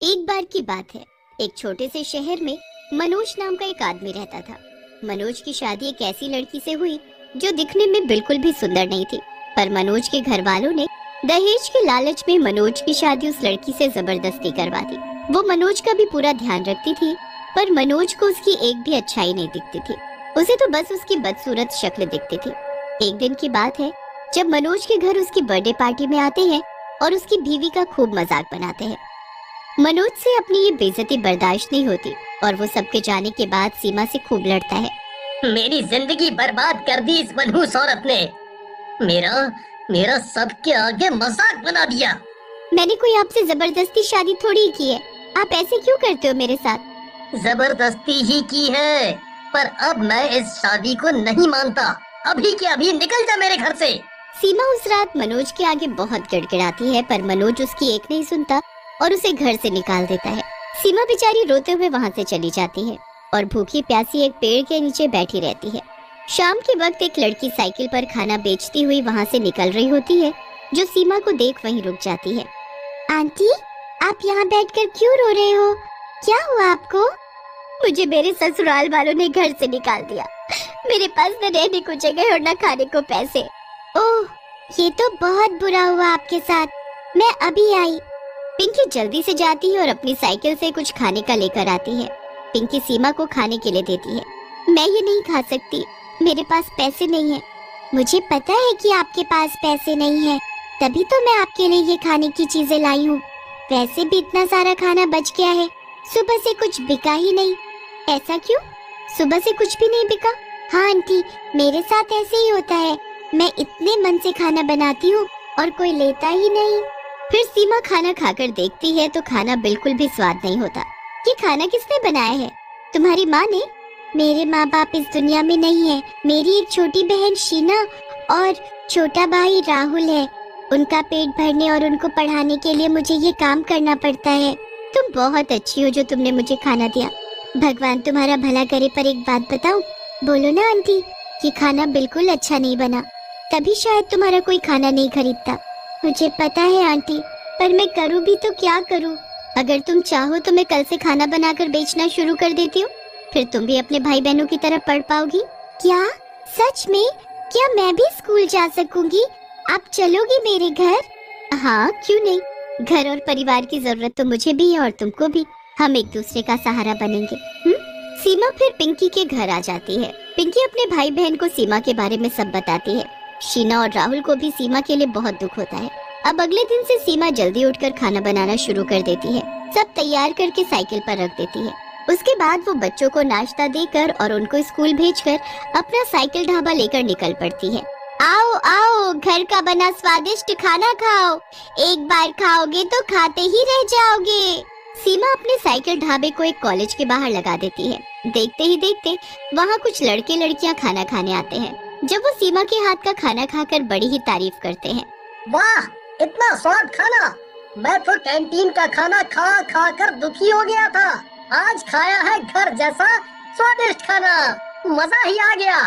एक बार की बात है। एक छोटे से शहर में मनोज नाम का एक आदमी रहता था। मनोज की शादी एक ऐसी लड़की से हुई जो दिखने में बिल्कुल भी सुंदर नहीं थी, पर मनोज के घर वालों ने दहेज के लालच में मनोज की शादी उस लड़की से जबरदस्ती करवा दी। वो मनोज का भी पूरा ध्यान रखती थी, पर मनोज को उसकी एक भी अच्छाई नहीं दिखती थी। उसे तो बस उसकी बदसूरत शक्ल दिखती थी। एक दिन की बात है, जब मनोज के घर उसकी बर्थडे पार्टी में आते हैं और उसकी बीवी का खूब मजाक बनाते हैं। मनोज से अपनी ये बेइज्जती बर्दाश्त नहीं होती और वो सबके जाने के बाद सीमा से खूब लड़ता है। मेरी जिंदगी बर्बाद कर दी इस मनहूस औरत ने। मेरा मेरा सबके आगे मजाक बना दिया। मैंने कोई आपसे जबरदस्ती शादी थोड़ी की है, आप ऐसे क्यों करते हो मेरे साथ? जबरदस्ती ही की है, पर अब मैं इस शादी को नहीं मानता। अभी के अभी निकल जा मेरे घर से। सीमा उस रात मनोज के आगे बहुत गिड़गिड़ाती है, पर मनोज उसकी एक नहीं सुनता और उसे घर से निकाल देता है। सीमा बेचारी रोते हुए वहाँ से चली जाती है और भूखी प्यासी एक पेड़ के नीचे बैठी रहती है। शाम के वक्त एक लड़की साइकिल पर खाना बेचती हुई वहाँ से निकल रही होती है, जो सीमा को देख वहीं रुक जाती है। आंटी, आप यहाँ बैठकर क्यों रो रहे हो? क्या हुआ आपको? मुझे मेरे ससुराल वालों ने घर से निकाल दिया। मेरे पास न रहने को जगह और न खाने को पैसे। ओह, ये तो बहुत बुरा हुआ आपके साथ। मैं अभी आई। पिंकी जल्दी से जाती है और अपनी साइकिल से कुछ खाने का लेकर आती है। पिंकी सीमा को खाने के लिए देती है। मैं ये नहीं खा सकती, मेरे पास पैसे नहीं है। मुझे पता है कि आपके पास पैसे नहीं है, तभी तो मैं आपके लिए ये खाने की चीजें लाई हूँ। वैसे भी इतना सारा खाना बच गया है, सुबह से कुछ बिका ही नहीं। ऐसा क्यों? सुबह से कुछ भी नहीं बिका? हाँ आंटी, मेरे साथ ऐसे ही होता है। मैं इतने मन से खाना बनाती हूँ और कोई लेता ही नहीं। फिर सीमा खाना खाकर देखती है तो खाना बिल्कुल भी स्वाद नहीं होता। ये खाना किसने बनाया है? तुम्हारी माँ ने? मेरे माँ बाप इस दुनिया में नहीं है। मेरी एक छोटी बहन शीना और छोटा भाई राहुल है। उनका पेट भरने और उनको पढ़ाने के लिए मुझे ये काम करना पड़ता है। तुम बहुत अच्छी हो जो तुमने मुझे खाना दिया। भगवान तुम्हारा भला करे। पर एक बात बताऊं? बोलो ना आंटी। ये खाना बिल्कुल अच्छा नहीं बना, तभी शायद तुम्हारा कोई खाना नहीं खरीदता। मुझे पता है आंटी, पर मैं करूँ भी तो क्या करूँ? अगर तुम चाहो तो मैं कल से खाना बनाकर बेचना शुरू कर देती हूँ, फिर तुम भी अपने भाई बहनों की तरह पढ़ पाओगी। क्या? सच में? क्या मैं भी स्कूल जा सकूंगी? आप चलोगी मेरे घर? हाँ, क्यों नहीं। घर और परिवार की जरूरत तो मुझे भी है और तुमको भी। हम एक दूसरे का सहारा बनेंगे। सीमा फिर पिंकी के घर आ जाती है। पिंकी अपने भाई बहन को सीमा के बारे में सब बताती है। शीना और राहुल को भी सीमा के लिए बहुत दुख होता है। अब अगले दिन से सीमा जल्दी उठकर खाना बनाना शुरू कर देती है। सब तैयार करके साइकिल पर रख देती है। उसके बाद वो बच्चों को नाश्ता देकर और उनको स्कूल भेजकर अपना साइकिल ढाबा लेकर निकल पड़ती है। आओ आओ, घर का बना स्वादिष्ट खाना खाओ। एक बार खाओगे तो खाते ही रह जाओगे। सीमा अपने साइकिल ढाबे को एक कॉलेज के बाहर लगा देती है। देखते ही देखते वहाँ कुछ लड़के लड़कियाँ खाना खाने आते हैं। जब वो सीमा के हाथ का खाना खाकर बड़ी ही तारीफ करते हैं। वाह, इतना स्वाद खाना! मैं तो कैंटीन का खाना खा खा कर दुखी हो गया था। आज खाया है घर जैसा स्वादिष्ट खाना। मजा ही आ गया।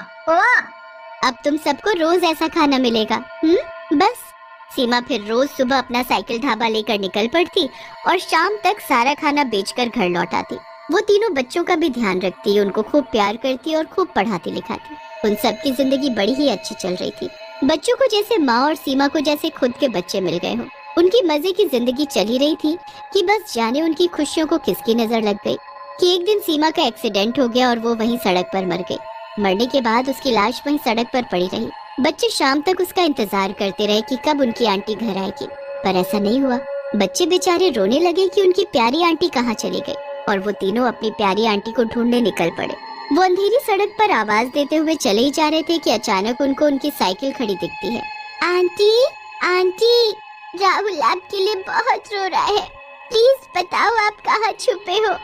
वाह! अब तुम सबको रोज ऐसा खाना मिलेगा। बस। सीमा फिर रोज सुबह अपना साइकिल ढाबा लेकर निकल पड़ती और शाम तक सारा खाना बेचकर घर लौट आती। वो तीनों बच्चों का भी ध्यान रखती, उनको खूब प्यार करती और खूब पढ़ाती लिखाती। उन सबकी जिंदगी बड़ी ही अच्छी चल रही थी। बच्चों को जैसे माँ और सीमा को जैसे खुद के बच्चे मिल गए हों। उनकी मजे की जिंदगी चली रही थी कि बस जाने उनकी खुशियों को किसकी नजर लग गई कि एक दिन सीमा का एक्सीडेंट हो गया और वो वहीं सड़क पर मर गई। मरने के बाद उसकी लाश वहीं सड़क पर पड़ी रही। बच्चे शाम तक उसका इंतजार करते रहे कि कब उनकी आंटी घर आएगी, पर ऐसा नहीं हुआ। बच्चे बेचारे रोने लगे कि उनकी प्यारी आंटी कहाँ चली गई और वो तीनों अपनी प्यारी आंटी को ढूंढने निकल पड़े। वो अंधेरी सड़क पर आवाज देते हुए चले ही जा रहे थे कि अचानक उनको उनकी साइकिल खड़ी दिखती है। आंटी, आंटी, राहुल आपके लिए बहुत रो रहा है। प्लीज बताओ आप कहाँ छुपे हो?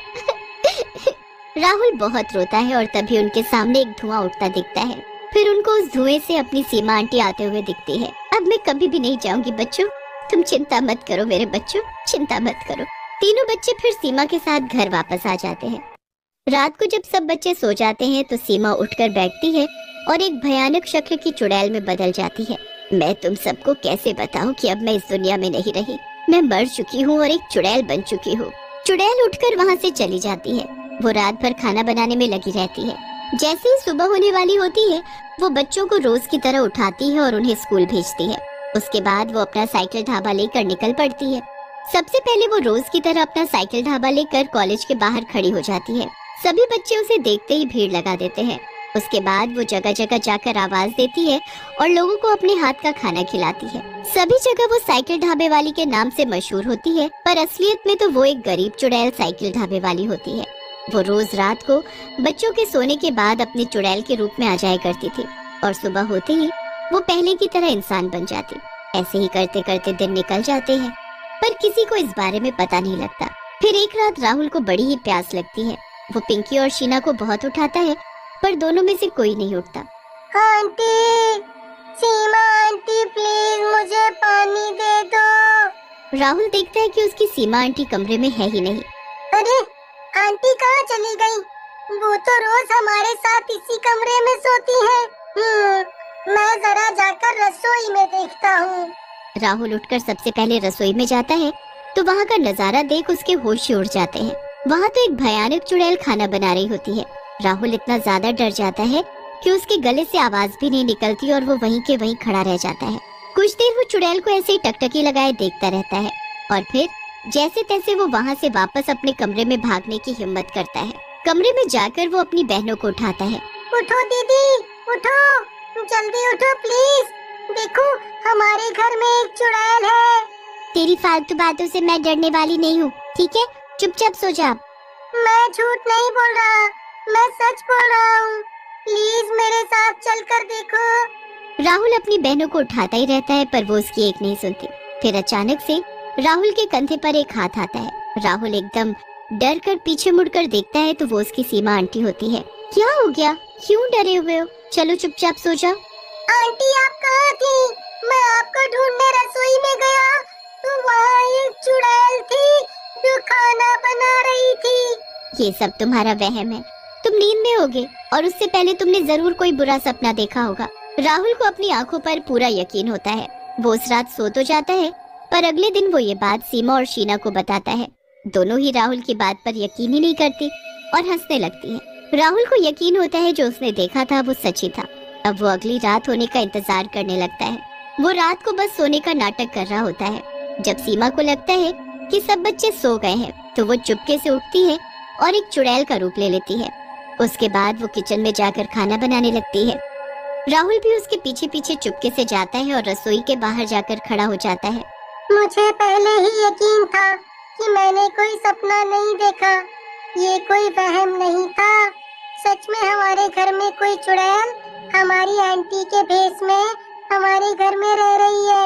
राहुल बहुत रोता है और तभी उनके सामने एक धुआं उठता दिखता है। फिर उनको उस धुएं से अपनी सीमा आंटी आते हुए दिखती है। अब मैं कभी भी नहीं जाऊंगी बच्चों, तुम चिंता मत करो मेरे बच्चों, चिंता मत करो। तीनों बच्चे फिर सीमा के साथ घर वापस आ जाते हैं। रात को जब सब बच्चे सो जाते हैं तो सीमा उठकर बैठती है और एक भयानक शक्ल की चुड़ैल में बदल जाती है। मैं तुम सबको कैसे बताऊं कि अब मैं इस दुनिया में नहीं रही। मैं मर चुकी हूँ और एक चुड़ैल बन चुकी हूँ। चुड़ैल उठकर वहाँ से चली जाती है। वो रात भर खाना बनाने में लगी रहती है। जैसे ही सुबह होने वाली होती है, वो बच्चों को रोज की तरह उठाती है और उन्हें स्कूल भेजती है। उसके बाद वो अपना साइकिल ढाबा लेकर निकल पड़ती है। सबसे पहले वो रोज की तरह अपना साइकिल ढाबा लेकर कॉलेज के बाहर खड़ी हो जाती है। सभी बच्चे उसे देखते ही भीड़ लगा देते हैं। उसके बाद वो जगह जगह जाकर आवाज देती है और लोगों को अपने हाथ का खाना खिलाती है। सभी जगह वो साइकिल ढाबे वाली के नाम से मशहूर होती है, पर असलियत में तो वो एक गरीब चुड़ैल साइकिल ढाबे वाली होती है। वो रोज रात को बच्चों के सोने के बाद अपने चुड़ैल के रूप में आ जाया करती थी और सुबह होते ही वो पहले की तरह इंसान बन जाती। ऐसे ही करते करते दिन निकल जाते हैं, पर किसी को इस बारे में पता नहीं लगता। फिर एक रात राहुल को बड़ी ही प्यास लगती है। वो पिंकी और शीना को बहुत उठाता है, पर दोनों में से कोई नहीं उठता। आंटी, सीमा आंटी, प्लीज मुझे पानी दे दो। राहुल देखता है कि उसकी सीमा आंटी कमरे में है ही नहीं। अरे आंटी कहाँ चली गई? वो तो रोज हमारे साथ इसी कमरे में सोती है। मैं जरा जाकर रसोई में देखता हूँ। राहुल उठकर सबसे पहले रसोई में जाता है तो वहाँ का नजारा देख उसके होश ही उड़ जाते हैं। वहाँ तो एक भयानक चुड़ैल खाना बना रही होती है। राहुल इतना ज्यादा डर जाता है कि उसके गले से आवाज भी नहीं निकलती और वो वहीं के वहीं खड़ा रह जाता है। कुछ देर वो चुड़ैल को ऐसे ही टकटकी लगाए देखता रहता है और फिर जैसे तैसे वो वहाँ से वापस अपने कमरे में भागने की हिम्मत करता है। कमरे में जाकर वो अपनी बहनों को उठाता है। उठो दीदी, उठो, जल्दी उठो प्लीज। देखो हमारे घर में एक चुड़ैल है। तेरी फालतू बातों से मैं डरने वाली नहीं हूँ, ठीक है? चुपचाप सो जा। मैं झूठ नहीं बोल रहा, मैं सच बोल रहा हूँ। प्लीज मेरे साथ चलकर देखो। राहुल अपनी बहनों को उठाता ही रहता है, पर वो उसकी एक नहीं सुनती। फिर अचानक से राहुल के कंधे पर एक हाथ आता है। राहुल एकदम डर कर पीछे मुड़कर देखता है तो वो उसकी सीमा आंटी होती है। क्या हो गया? क्यों डरे हुए हो? चलो चुपचाप सो जाओ। आंटी आप कहाँ थी? मैं आपको ढूंढने रसोई में गया तो वहाँ एक चुड़ैल थी जो खाना बना रही थी। ये सब तुम्हारा वहम है। तुम नींद में होगे और उससे पहले तुमने जरूर कोई बुरा सपना देखा होगा। राहुल को अपनी आंखों पर पूरा यकीन होता है। वो उस रात सो तो जाता है, पर अगले दिन वो ये बात सीमा और शीना को बताता है। दोनों ही राहुल की बात पर यकीन ही नहीं करती और हंसने लगती है। राहुल को यकीन होता है जो उसने देखा था वो सच ही था। अब वो अगली रात होने का इंतजार करने लगता है। वो रात को बस सोने का नाटक कर रहा होता है। जब सीमा को लगता है कि सब बच्चे सो गए हैं तो वो चुपके से उठती है और एक चुड़ैल का रूप ले लेती है। उसके बाद वो किचन में जाकर खाना बनाने लगती है। राहुल भी उसके पीछे पीछे चुपके से जाता है और रसोई के बाहर जाकर खड़ा हो जाता है। मुझे पहले ही यकीन था कि मैंने कोई सपना नहीं देखा। ये कोई वहम नहीं था। सच में हमारे घर में कोई चुड़ैल हमारी आंटी के भेष में हमारे घर में रह रही है।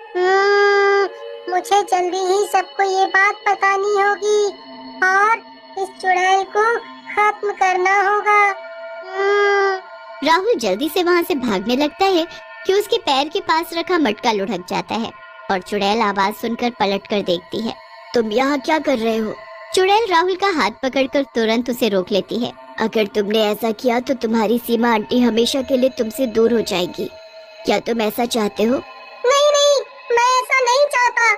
मुझे जल्दी ही सबको ये बात बतानी होगी और इस चुड़ैल को खत्म करना होगा। राहुल जल्दी से वहाँ से भागने लगता है कि उसके पैर के पास रखा मटका लुढ़क जाता है और चुड़ैल आवाज सुनकर पलटकर देखती है। तुम यहाँ क्या कर रहे हो? चुड़ैल राहुल का हाथ पकड़कर तुरंत उसे रोक लेती है। अगर तुमने ऐसा किया तो तुम्हारी सीमा आंटी हमेशा के लिए तुमसे दूर हो जाएगी। क्या तुम ऐसा चाहते हो? नहीं नहीं, मैं ऐसा नहीं चाहता।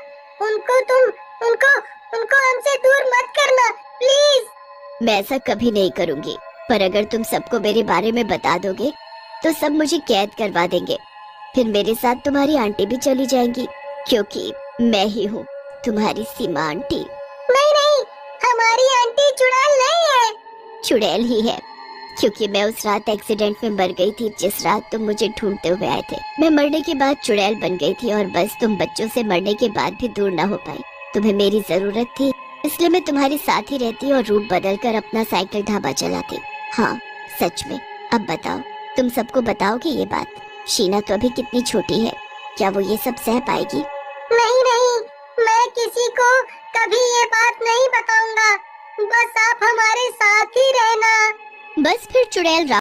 उनको हमसे दूर मत करना प्लीज। मैं ऐसा कभी नहीं करूँगी, पर अगर तुम सबको मेरे बारे में बता दोगे तो सब मुझे कैद करवा देंगे। फिर मेरे साथ तुम्हारी आंटी भी चली जाएंगी, क्योंकि मैं ही हूँ तुम्हारी सीमा आंटी। नहीं नहीं, हमारी आंटी चुड़ैल नहीं है। चुड़ैल ही है, क्योंकि मैं उस रात एक्सीडेंट में मर गई थी जिस रात तुम मुझे ढूंढते हुए आए थे। मैं मरने के बाद चुड़ैल बन गई थी और बस तुम बच्चों से मरने के बाद भी दूर न हो पाई। तुम्हें मेरी जरूरत थी, इसलिए मैं तुम्हारे साथ ही रहती और रूप बदल कर अपना साइकिल ढाबा चलाती। हाँ सच में। अब बताओ, तुम सबको बताओगे ये बात? शीना तो अभी कितनी छोटी है, क्या वो ये सब सह पाएगी? नहीं नहीं, मैं किसी को कभी ये बात नहीं बताऊंगा। बस आप हमारे साथ ही रहना। बस फिर चुड़ैल